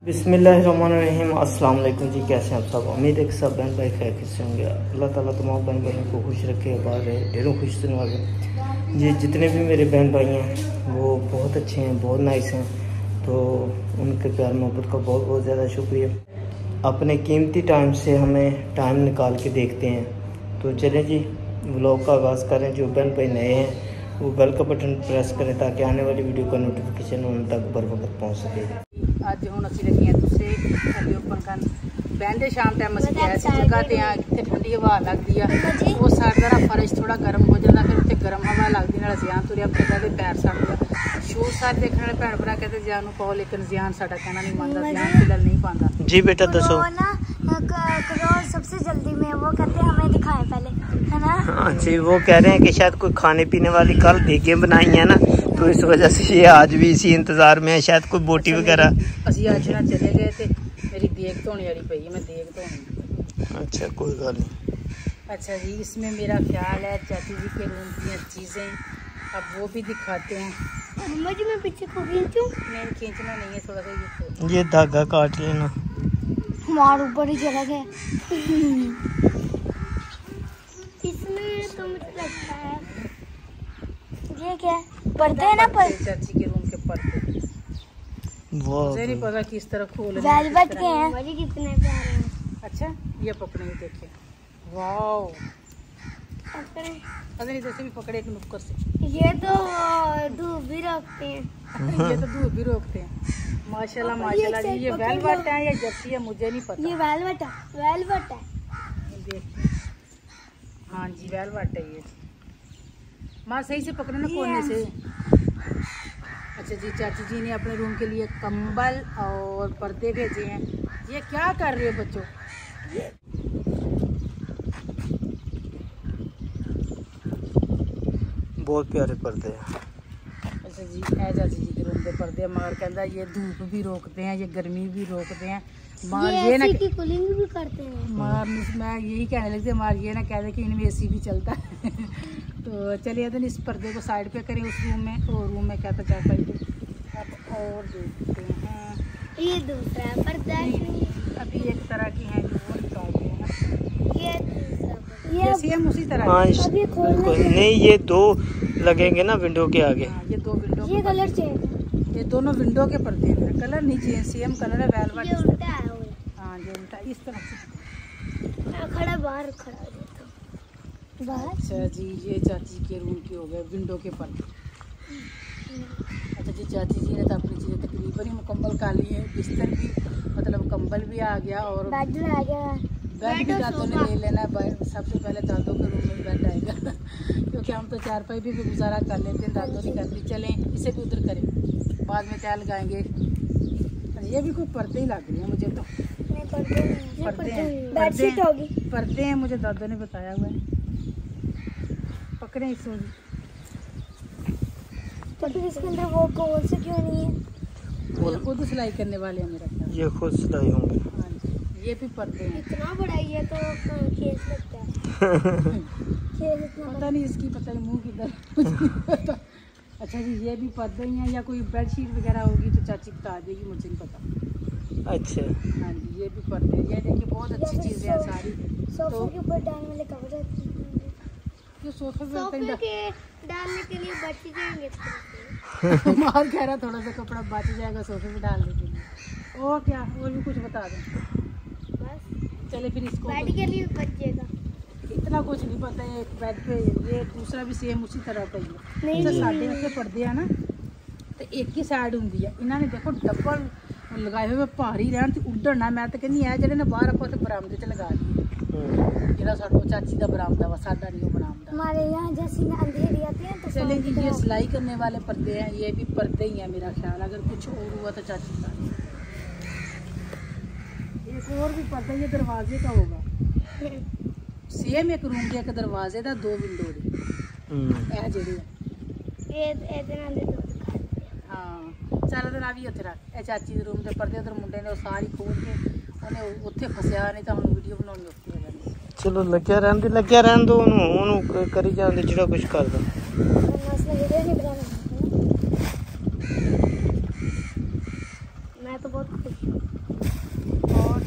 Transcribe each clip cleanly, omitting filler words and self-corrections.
बिस्मिल्लाहिर्रहमानिर्रहीम। अस्सलाम वालेकुम जी, कैसे हैं आप सब। उम्मीद है कि सब बहन भाई खैरियत से होंगे। अल्लाह ताला तमाम बहन भाइयों को खुश रखे, आबाद रहे, ढेरों खुश नवाजे। जी जितने भी मेरे बहन भाई हैं वो बहुत अच्छे हैं, बहुत नाइस हैं, तो उनके प्यार मोहब्बत का बहुत बहुत ज़्यादा शुक्रिया। अपने कीमती टाइम से हमें टाइम निकाल के देखते हैं। तो चलें जी व्लॉग का आगाज़ करें। जो बहन भाई नए हैं वो बेल का बटन प्रेस करें ताकि आने वाली वीडियो का नोटिफिकेशन उन तक बर वक्त पहुँच सके। ਅੱਜ ਹੁਣ ਅਸੀਂ ਲੱਗੇ ਹਾਂ ਤੁਸੀਂ ਸਾਡੇ ਉੱਪਰ ਕਰਨ ਬੈਂਦੇ ਸ਼ਾਮ ਟਾਈਮ ਅਸੀਂ ਐਸੀ ਜਗ੍ਹਾ ਤੇ ਆ ਜਿੱਥੇ ਠੰਡੀ ਹਵਾ ਲੱਗਦੀ ਆ। ਉਹ ਸਾਡਾ ਨਾ ਫਰਸ਼ ਥੋੜਾ ਗਰਮ ਹੋ ਜਾਂਦਾ, ਫਿਰ ਉੱਥੇ ਗਰਮ ਹਵਾ ਲੱਗਦੀ ਨਾਲ ਜ਼ਿਆਨ ਤੁਰਿਆ ਫਿਰਦਾ ਤੇ ਪੈਰ ਸੜਦਾ। ਸ਼ੂਜ਼ ਸਾਰੇ ਦੇਖਣ ਵਾਲੇ ਭੈਣ ਭਰਾ ਕਹਿੰਦੇ ਜ਼ਿਆਨ ਨੂੰ ਪਾਓ, ਲੇਕਿਨ ਜ਼ਿਆਨ ਸਾਡਾ ਕਹਿਣਾ नहीं मानता, ਜ਼ਿਆन फिलहाल नहीं पाता। जी बेटा दसो ना करोड़ सबसे जल्दी में वो कहते हैं हमें दिखाएं पहले, है ना। हाँ जी, वो कह रहे हैं कि शायद कोई खाने पीने वाली कल देगे बनाई है ना, तो इस वजह से ये आज भी इसी इंतजार में है, शायद कोई बोटी वगैरह। ਅਸੀਂ ਅੱਜ ਨਾ चले गए थे, मेरी देग धोने वाली पई है, मैं देग धोनी। अच्छा कोई गल नहीं। अच्छा जी, इसमें मेरा ख्याल है चाची जी के रूम की चीज़ें, अब वो भी दिखाते हैं। अम्मा जी मैं पीछे को खींचूं? नहीं खींचना नहीं है, थोड़ा सा ये धागा काट लेना। हमारे ऊपर ही चला गया। इसमें तो मुझे लगता है ये क्या पर्दे है ना, चाची के रूम के पर्दे। मुझे नहीं पता किस तरह खोल वेलवेट के हैं। मुझे कितने प्यारे हैं। अच्छा ये पकड़े देखे, वाओ पता नहीं जैसे भी पकड़े एक नुक्कर से। ये तो धूप भी रोकते हैं। ये तो धूप भी रोकते हैं। माशाल्लाह माशाल्लाह जी। ये वेलवेट है या जर्सी है मुझे नहीं पता। ये वेलवेट है, वेलवेट है। देखिए हाँ जी वेलवेट है ये। माँ सही से पकड़े ना कोने से। अच्छा जी, चाची जी ने अपने रूम के लिए कंबल और पर्दे भेजे हैं। ये क्या कर रहे हो बच्चों? बहुत प्यारे पर्दे हैं। अच्छा जी है चाची जी के रूम के पर्दे। मगर कहता ये धूप भी रोकते हैं, ये गर्मी भी रोकते हैं। मगर ये ना की कूलिंग भी करते हैं। मगर मैं यही कहने लगती मगर ये ना कह दे कि इनमें एसी भी चलता है। तो चलिए तो इस पर्दे को साइड पे करें उस रूम में, और रूम में क्या था चार पाई अब और देखते हैं। ये दूसरा पर्दा है, अभी एक तरह की है जो वो निकालते हैं। ये दूसरा, ये सेम उसी तरह हाँ नहीं, ये दो लगेंगे ना विंडो के आगे। हाँ ये दो विंडो। ये कलर चेंज, ये दोनों विंडो के पर्दे हैं। कलर नहीं चेंज, सेम कलर है वेलवेट। ये उल्टा है। हाँ ये उल्टा इस तरह से खड़ा बाहर खड़ा बाहर। अच्छा जी ये चाची के रूम के हो गए विंडो के पर्दे। अच्छा जी चाची जी ने तो अपनी चीज़ें तकरीबन ही मुकम्मल कर ली है। बिस्तर भी मतलब कंबल भी आ गया और बेड आ गया। बेड भी दादों ने ले लेना है। सबसे पहले दादों के रूम में बेड आएगा क्योंकि हम तो चारपाई भी गुजारा कर लेते हैं, दादों ने कहती चलें इसे भी उधर करें, बाद में क्या लगाएंगे। ये भी कोई पर्दे ही लग रहे हैं मुझे तो। पर्दे हैं, पर्दे हैं मुझे दादों ने बताया हुआ है। पकड़े इस तो फिर इसके अंदर वो कौन से क्यों नहीं है? वो खुद सिलाई करने वाले हैं मेरा ख्याल। ये खुद सिलाई होंगे। हाँ जी ये भी पर्दे हैं। इतना बड़ा ये तो खेस लगता है। खेस इतना पता नहीं इसकी पता नहीं मुँह किधर। अच्छा जी ये भी पर्दे ही हैं या कोई बेडशीट वगैरह होगी तो चाची बता देगी, मुझे नहीं पता। अच्छा हाँ जी ये भी पर्दे। ये देखिए बहुत अच्छी चीज़ें हैं सारी। सोफे के ऊपर डालने वाले कवर है। जो सोफे के डालने के लिए बच जाएंगे। मार कह रहा थोड़ा सा कपड़ा बच जाएगा सोफे पे डालने के लिए। और क्या और भी कुछ बता दें बस। चले फिर इसको बेड के लिए बच जाएगा। इतना कुछ नहीं पता है। एक बेड पे ये दूसरा भी सेम उसी तरह का ही है। नहीं साढ़े उसके पर्दे हैं ना तो एक ही साइड होंगी है। इन्होंने देखो डबल लगाए हुए भारी रहन तो उड्डना। मैं तो कहनी है ਜਿਹੜੇ ਨੇ ਬਾਹਰ ਆਪਾਂ ਤੇ ਬਰਾਮਦੇ ਚ ਲਗਾ ਲਈਏ। ਜਿਹੜਾ ਸਾਡਾ ਚਾची ਦਾ ਬਰਾਮਦਾ ਵਾ, ਸਾਡਾ नहीं बरामदा। हमारे यहाँ जैसे अंधेरी आती है तो चलें जी ये सिलाई करने वाले पर्दे हैं। ये भी पर्दे ही हैं मेरा ख्याल। अगर कुछ और हुआ तो चाची का एक और भी पर्दा ये दरवाजे का होगा। सेम एक रूम के एक दरवाजे का दो विंडो है जेडी हाँ चल तो भी उत्थे रख। ये चाची के रूम के पर्दे उधर मुंडे ने सारी खोल के उन्हें उत्थे फसिया, नहीं तो हम वीडियो बनानी औखी हो जाती। चलो लग्या रहन दो उन्होंने करी जाने जो कुछ कर दो। मैं तो बहुत खुश हूँ। और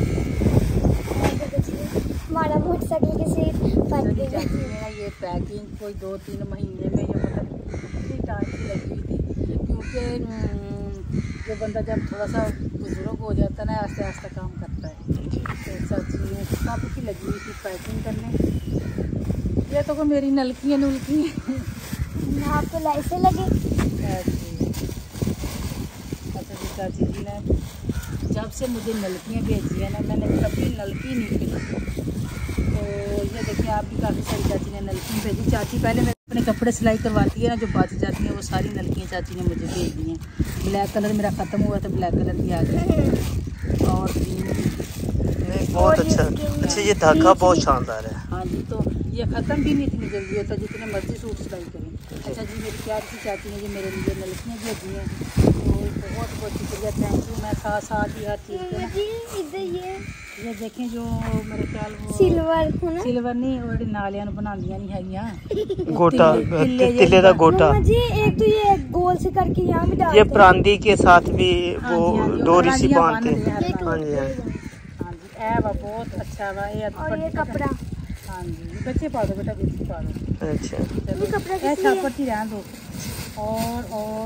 हमारा मोटरसाइकिल की सीट फट गई। चाची ने ये पैकिंग कोई 2-3 महीने में ये मतलब इतनी टाइम की लगी हुई थी, क्योंकि जो बंदा जब थोड़ा सा बुजुर्ग हो जाता है ना, आस्ते आस्ते काम करता है। तो चाची ने कब की लगी हुई थी पैकिंग करने। ये तो कोई मेरी नलकी आपको लाइसें लगे। अच्छा जी, चाची जी ने जब से मुझे नलकियाँ भेजी है ना, मैंने कभी नलकी नहीं खरीदी। तो ये देखिए, आप भी काफ़ी सारी चाची ने नलकी भेजी। चाची पहले मैं अपने कपड़े सिलाई करवाती है ना, जो बच जाती हैं वो सारी नलकियाँ चाची ने मुझे भेज दी हैं। ब्लैक कलर मेरा ख़त्म हुआ तो ब्लैक कलर की आ गई। और बहुत अच्छा। अच्छा, ये धागा बहुत शानदार है। हाँ जी, तो ये ख़त्म भी नहीं इतनी जल्दी होता, जितने मर्जी सूट सिलाई करें। अच्छा जी, मेरी प्यार की चाची ने जो मेरे लिए नलकियाँ भेजी हैं, तो बहुत बहुत शुक्रिया, थैंक यू। मैं साथ ही हर चीज़ के इधर ये देखें, जो मेरे ख्याल वो सिल्वर नहीं, वो नालियां बनांदियां नहीं हैगियां, गोटा, तिले का गोटा जी। एक तो ये गोल से करके यहाँ भी डालते ये प्रांदी के साथ भी वो डोरी सी बांधते हैं। हाँ जी, हाँ जी, बहुत अच्छा वा। और ये कपड़ा, हाँ जी, बच्चे पा दो बेटा, बच्चे पा दो। अच्छा, कपड़ा छापर ही रहने दो। और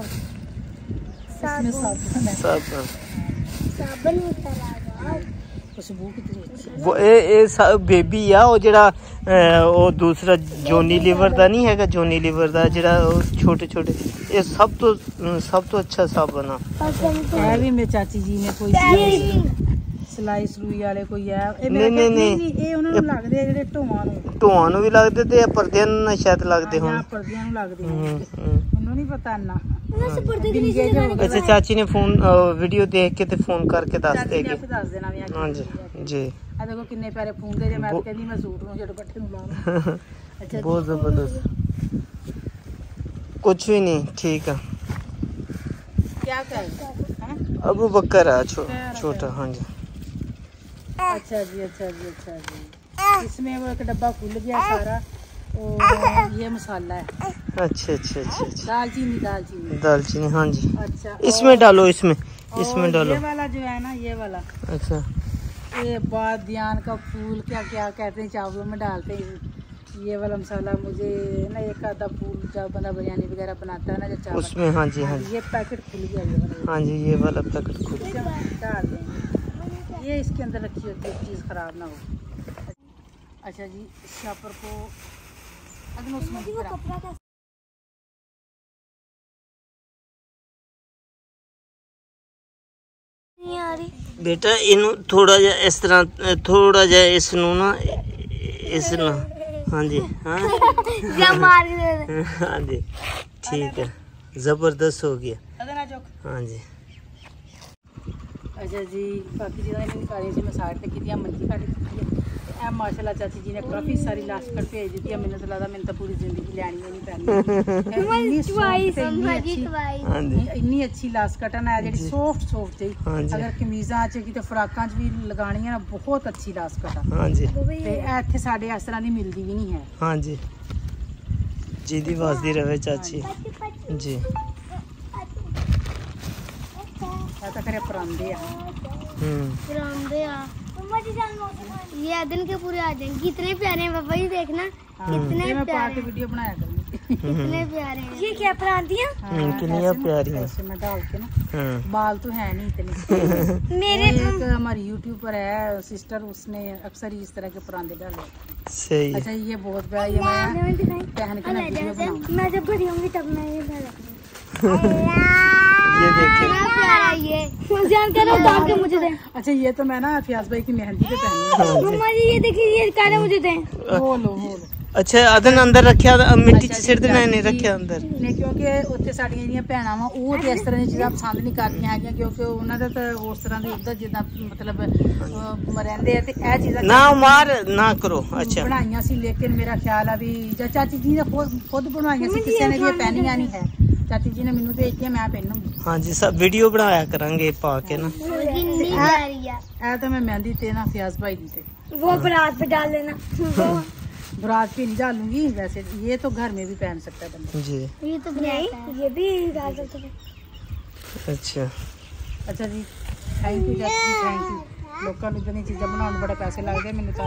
साबुन खुशबू कितनी अच्छी। वो बेबी आ वो जड़ा वो दूसरा जोनी लीवर दा नहीं हैगा, जोनी लीवर दा जड़ा छोटे छोटे, ये सब तो अच्छा साबुन आ। है भी मेरी चाची जी ने कोई सिलाई सलूई वाले कोई है नहीं, ये उन्होंने लगदे ਜਿਹੜੇ ਢੋਆਂ ਨੂੰ ਵੀ ਲੱਗਦੇ ਤੇ ਪਰਦਿਆਂ ਨੂੰ ਸ਼ਾਇਦ ਲੱਗਦੇ ਹੋਣ। ਪਰਦਿਆਂ ਨੂੰ ਲੱਗਦੇ ਮੈਨੂੰ ਨਹੀਂ ਪਤਾ ਇੰਨਾ। अच्छा, चाची ने फोन वीडियो देख के ते फोन करके दस देगी। हाँ जी जी, देखो कितने प्यारे फूंगे जे, मैं कहनी मैं सूट नु जेड़ पट्टे नु लाऊं। अच्छा, बहुत जबरदस्त। कुछ भी नहीं, ठीक है। क्या कर अबू बकर है छोटा। हाँ जी, अच्छा जी, अच्छा जी, अच्छा जी। इसमें वो एक डब्बा खुल गया सारा, और ये मसाला है। अच्छा अच्छा अच्छा अच्छा, दालचीनी। हाँ जी। अच्छा, इसमें डालो, इसमें डालो। ये वाला जो है ना, ये वाला, अच्छा, ये बादियान का फूल क्या क्या कहते हैं, चावलों में डालते हैं। ये वाला मसाला मुझे ना, एक आधा फूल जब बंदा बिरयानी वगैरह बनाता है ना, जो चावल उसमें। हाँ जी, हाँ जी, ये पैकेट खुल गया, ये वाला। हाँ जी, ये वाला पैकेट खुल गया। डाल देंगे, ये इसके अंदर रखी होती है, चीज़ ख़राब ना हो। अच्छा जी, शापर को बेटा इनू थोड़ा जा इस तरह, थोड़ा जा इसनू ना, इस ना। हाँ जी, हाँ हाँ जी, ठीक है, जबरदस्त हो गया। हाँ जी। अच्छा जी, बाकी चीज़ें निकाली सी, मैं साइड तक की मंजी कट की है। माशाल्लाह चाची जी ने काफ़ी सारी लास्कट भेज दी है। मैंने तो लगा मैंने तो पूरी जिंदगी लैनी नहीं पैनी। इन्नी अच्छी लास्कट है ना, जी सॉफ्ट जी। अगर कमीज़ां च की फ्राकां च भी लगानी है ना, बहुत अच्छी लास्कट है। हाँ जी, इत्थे साडे इस तरह दी मिलदी भी नहीं है। हाँ जी, जी दी वाजदी रहे चाची जी। तो फिर परांदे आ, ये दिन के पूरे आ जाएंगे। कितने प्यारे हैं पापा जी, देखना कितने प्यारे वीडियो बनाया करूंगी। कितने प्यारे हैं। ये क्या परांदियां, कितनी प्यारी हैं। मैं डाल के ना, बाल तो है नहीं इतने। मेरे एक हमारी यूट्यूब पर है सिस्टर, उसने अक्सर इस तरह के परांदे डाले। सही। अच्छा, ये बहुत प्यारा, ये मैं पहन के ना वीडियो बनाऊंगी। मैं जब बड़ी होंगी तब मैं ये ये देखिए, प्यारा, ये जान कर डाल के मुझे दे। अच्छा, ये तो मैं ना फियाज भाई की मेहंदी पे पहनी। मम्मा जी ये देखिए, ये काले मुझे दे। हो लो। अच्छा, अदन अंदर रखिया, मिट्टी च सिर देना नहीं रखिया अंदर ने, क्योंकि उत्ते साडियां ਜਿਹੜੀਆਂ ਭੈਣਾਂ ਵਾ ਉਹ ਤੇ ਇਸ ਤਰ੍ਹਾਂ ਦੀਆਂ ਚੀਜ਼ਾਂ ਪਸੰਦ ਨਹੀਂ ਕਰਦੀਆਂ ਹੈਗੀਆਂ, ਕਿਉਂਕਿ ਉਹਨਾਂ ਦਾ ਤਾਂ ਉਸ ਤਰ੍ਹਾਂ ਦੀ ਉਧਰ ਜਿੱਦਾਂ ਮਤਲਬ ਰਹਿੰਦੇ ਆ, ਤੇ ਇਹ ਚੀਜ਼ਾਂ ਨਾ ਮਾਰ ਨਾ ਕਰੋ। ਅੱਛਾ, ਬਣਾਈਆਂ ਸੀ, ਲੇਕਿਨ ਮੇਰਾ ਖਿਆਲ ਆ ਵੀ ਚਾਚੀ ਜੀ ਨੇ ਖੁਦ ਬਣਵਾਈਆਂ ਸੀ, ਕਿਸੇ ਨੇ ਵੀ ਪਹਿਨੀਆਂ ਨਹੀਂ ਹੈ। चाची जी ने मैनू भेज दिया, मैं पहनूंगी। हाँ जी, सब वीडियो बनाया करांगे पा के ना। तो मैं मेहंदी ते ना फियाज भाई दी थे, वो बारात पे डाल लेना। बारात पे नहीं डालूंगी, वैसे ये तो घर में भी पहन सकता है बंदा जी। ये तो नहीं, ये भी डाल सकते हैं। अच्छा अच्छा जी, थैंक यू चाची जी, थैंक यू। लोगों को इतनी चीज़ें बनाने बड़े पैसे लगते, मैंने तो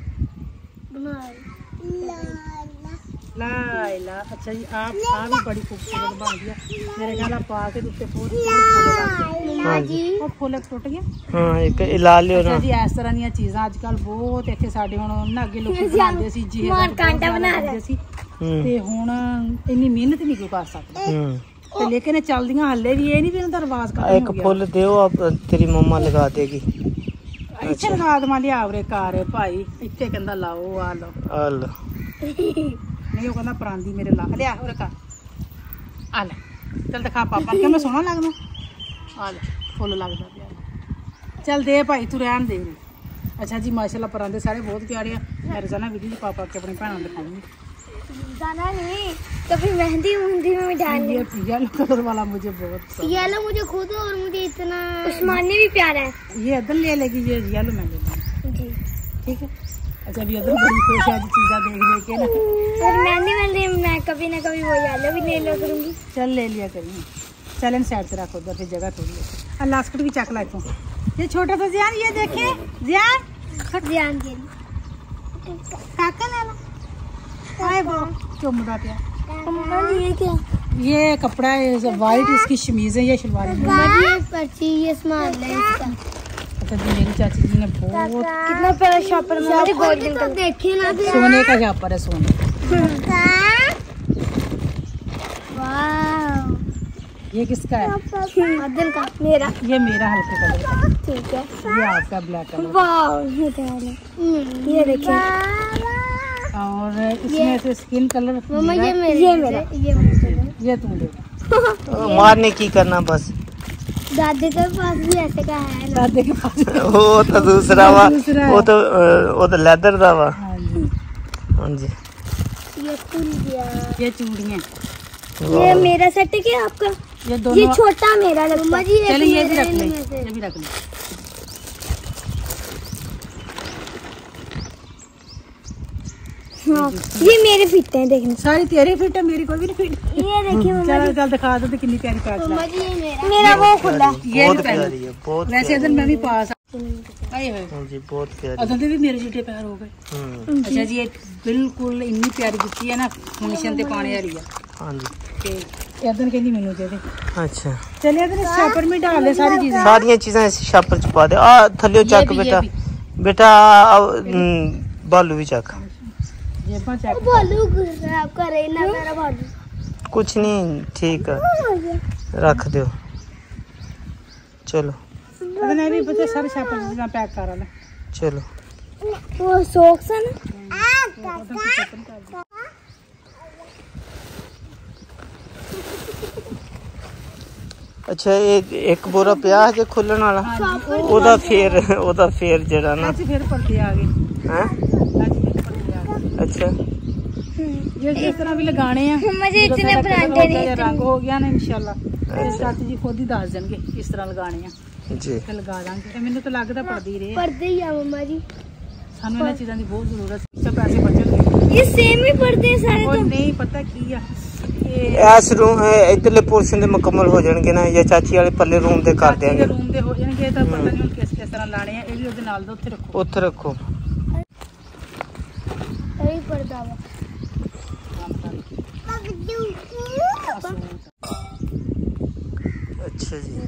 ला। अच्छा जी, आप भी बड़ी खूबसूरत बन गया मेरे ख्याल पा के उत्ते फूल फुल टुट गया। हाँ एक ला लियो ना। अच्छा जी, इस तरह दी चीज़ां अजकल बहुत इत्थे साडे हुण अगे लोग बनाते सी जी कांटा बना रहे सी ते हुण इन्नी मेहनत नहीं कोई कर सकदा ते लेकिन चलदियां हल्ले भी ये नहीं भी उनका रिवाज कर एक फुल दियो आप तेरी मम्मा लगा देगी। इत्थे लगा दमा लियावरे कार भाई इत्थे कहंदा लाओ आ लो नहीं वो कहना परांदी मेरे ला लिया और का आ ले चल दिखा पापा क्या मैं सोहना लगदा आ ले फुल लगदा पिया चल दे भाई तू रहन दे। अच्छा जी माशाल्लाह परांदे सारे बहुत प्यारे हैं। मैं रोजाना वीडियो च पापा के अपनी भैनों दिखाऊंगी। जाना नहीं कभी मेहंदी में डालने। ये येलो कलर वाला मुझे बहुत पसंद है। येलो मुझे खुद और मुझे इतना उस्मानी भी प्यारा है। ये इधर ले लेगी, ये येलो मैं ले लूंगी जी ठीक है। अच्छा अभी उधर बड़ी खुश है चीज़ा देख के ना और मैं कभी ना कभी वो येलो भी ले लिया करूंगी। चल ले लिया करेंगे। चल इन साइड से रखो, उधर से जगह थोड़ी है। और लास्कट भी चक ला तू। ये छोटा सा जियान ये देखे जियान के काका ले ला आए वो चुमदा पिया। ये क्या ये कपड़ा है वाइट, इसकी शमीज है, ये शलवार है। ये पर्ची ये सामान ले इसका। अच्छा जी मेरी चाची जी ने बहुत कितना प्यारा शॉपर मुझे गोल्डन कलर देखे ना सोने का शॉपर है सोने। वाह ये किसका है? आदिल का मेरा। ये मेरा हल्के कलर का। ठीक है ये आपका ब्लैक कलर। वाह ये देखिए और इसमें से स्किन कलर मम्मा ये मेरा ये तुम देखो मारने की करना बस। दादी के पास भी ऐसे का है ना। दादे के पास वो तो दूसरा वा वो तो लेदर दा वा। हाँ जी हाँ जी ये खुल गया। ये चूड़ियाँ ये मेरा सेट है क्या आपका? ये दोनों ये छोटा मेरा लगता है। चलिए ये भी रख ले, ये भी रख ले। हाँ ये मेरे फिट हैं देखने। सारी तेरी फिट है, मेरी कोई भी नहीं फिट। ये देखिए मम्मा चल चल दिखा दो कितनी प्यारी पैच मम्मा जी ये मेरा वो खुला। ये बहुत भी पहन प्यारी है, बहुत वैसे इधर मैं भी पास आए हुए हाँ जी बहुत प्यारी। अदर भी मेरे जूते पैर हो गए। अच्छा जी ये बिल्कुल इन्नी प्यारी जुत्ती है ना फंक्शन ते पाने वाली है। हाँ जी ते इधर कहनी मेनू दे दे। अच्छा चलिए इधर शॉपर में डाल ले सारी चीजें। सारियां चीजें इस शापर च पा दे। आ थल्लियो चक बेटा बेटा बालू भी चक। ये पांच चेक भालू खराब कर रही ना मेरा भालू। कुछ नहीं ठीक है रख दो। चलो इधर भी बच्चे सारे शॉपर में पैक करा ले। चलो वो सॉक्स है ना। अच्छा एक बोरा पिया है जो खुलन वाला ओदा फेर जरा ना आज फिर पर्दे आ गए हैं। आज फिर पर्दे आ गए। अच्छा ये जिस तरह भी लगाने हैं मुझे इतने ब्रांडेड नहीं रंग हो गया ना इंशाल्लाह चाची जी खुद ही दस देंगे किस तरह लगाने हैं जी ते लगा देंगे। मैंने तो लगता पड़दी ही रहे पर्दे ही है मम्मा जी। सानू इन्हां चीज़ां दी बहुत जरूरत है। सब पैसे बचणगे। ये सेम ही पर्दे हैं सारे और तो। नहीं पता की है इस रूम इधरले पोर्शन दे मुकम्मल हो जाणगे ना या चाची वाले पल्ले रूम दे कर देंगे। रूम दे हो जाणगे तो पता नहीं किस तरह लाने हैं। ये भी ओदे नाल दा उत्थे रखो उत्थे रखो। यही पर्दा वा। अच्छा जी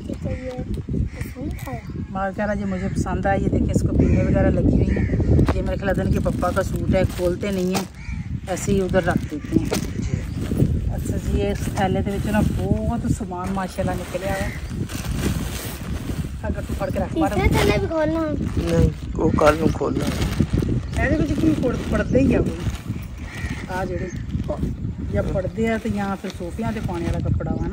माशाल्लाह जी मुझे पसंद आई। ये देखिए इसको पीने वगैरह लगी हुई है। ये मेरे ख्याल अदन के पप्पा का सूट है, खोलते नहीं है ऐसे ही उधर रख देते हैं। अच्छा जी ये थैले के विच ना बहुत सामान माशाल्लाह निकलिया है। अगर तू फड़ के रख पा तीसरे थैले भी खोलना। नहीं वो कल नूं खोलना ਇਹਦੇ ਵਿੱਚ ਕੀ ਪੜਦੇ ਹੀ ਆ ਕੋਈ ਆ ਜਿਹੜੇ ਜਾਂ ਪੜਦੇ ਆ ਤੇ ਜਾਂ ਫਿਰ ਸੋਫਿਆਂ ਤੇ ਪਾਣੇ ਵਾਲਾ ਕੱਪੜਾ ਵਾ ਨਾ।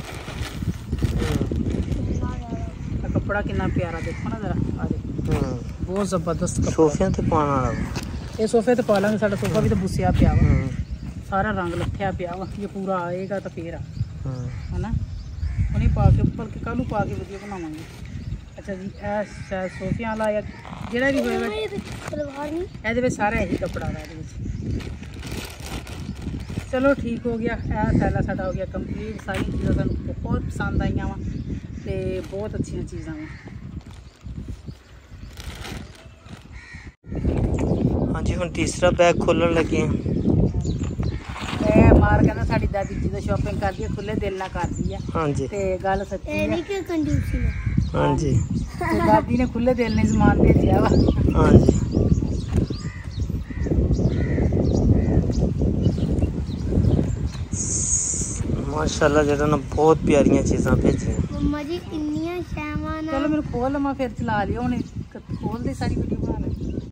ਆ ਕੱਪੜਾ ਕਿੰਨਾ ਪਿਆਰਾ ਦੇਖੋ ਨਾ ਜ਼ਰਾ ਆ ਦੇ ਬਹੁਤ ਜ਼ਬਰਦਸਤ ਕੱਪੜਾ। ਸੋਫਿਆਂ ਤੇ ਪਾਉਣ ਵਾਲਾ ਇਹ ਸੋਫੇ ਤੇ ਪਾ ਲਾਂਗੇ। ਸਾਡਾ ਸੋਫਾ ਵੀ ਤਾਂ ਬੁੱਸਿਆ ਪਿਆ ਵਾ ਸਾਰਾ ਰੰਗ ਲੱਥਿਆ ਪਿਆ ਵਾ। ਇਹ ਪੂਰਾ ਆਏਗਾ ਤਾਂ ਫੇਰ ਆ ਹਨਾ ਉਹਨੇ ਪਾ ਕੇ ਉੱਪਰ ਕੇ ਕੱਲ੍ਹ ਨੂੰ ਪਾ ਕੇ ਵਧੀਆ ਬਣਾਵਾਂਗੇ। अच्छा जी शायद सोफिया वाला या ਜਿਹੜਾ ਵੀ ਹੋਏਗਾ ਇਹਦੇ ਵਿੱਚ ਸਾਰਾ ਇਹੀ ਕੱਪੜਾ ਵਾ ਇਹਦੇ ਵਿੱਚ। ਚਲੋ ਠੀਕ ਹੋ ਗਿਆ। ਇਹ ਥੈਲਾ ਸਾਡਾ ਹੋ ਗਿਆ ਕੰਪਲੀਟ। ਸਾਰੀ ਚੀਜ਼ਾਂ ਸਾਨੂੰ ਬਹੁਤ ਪਸੰਦ ਆਈਆਂ ਵਾ ਤੇ ਬਹੁਤ ਅੱਛੀਆਂ ਚੀਜ਼ਾਂ ਵਾ। जी हुण तीसरा बैग खोलन लगे हैं। मार कहना साडी दादी जी तो शॉपिंग करदी है खुले दिल ना करदी है। हाँ जी ते गल सच्ची है। एनी के कंजूसी है। हाँ जी ते दादी ने खुले दिल ने सामान भेजिया वा। हाँ जी माशाल्लाह जेड़ा ना बहुत प्यारियां चीज़ां भेजियां। मम्मा जी किन्नियां शैवां ना। चलो मेरे खोल लमा फिर चला लियो हुण खोल दे सारी वीडियो बना ले।